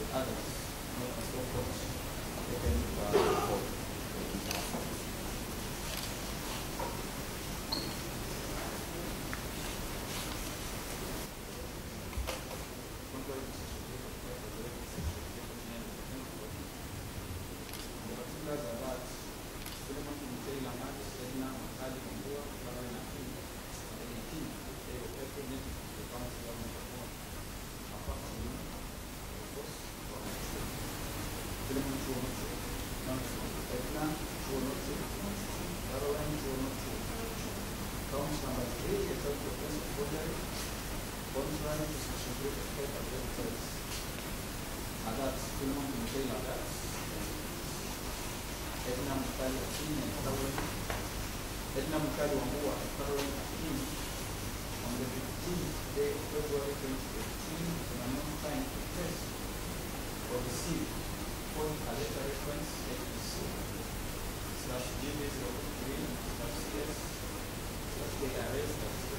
others, not as so much taken for. On the 15th day of February 2018, in a non-time test for the seal, phone a letter reference HPC/GB03/CS/KRS